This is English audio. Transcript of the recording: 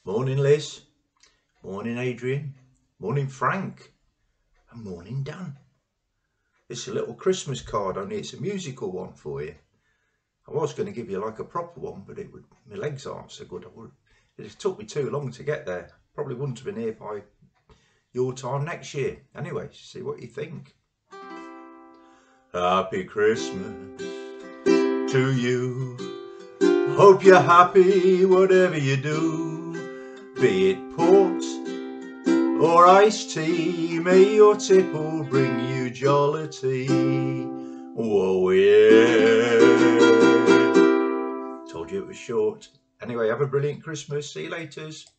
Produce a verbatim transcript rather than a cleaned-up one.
Morning Liz, morning Adrian, morning Frank, and morning Dan. It's a little Christmas card, only it's a musical one for you. I was going to give you like a proper one, but it would, my legs aren't so good. I would, it took me too long to get there. Probably wouldn't have been here by your time next year. Anyway, see what you think. Happy Christmas to you. Hope you're happy whatever you do. Be it port or iced tea, may your tipple bring you jollity. Whoa, yeah. Told you it was short. Anyway, have a brilliant Christmas. See you later.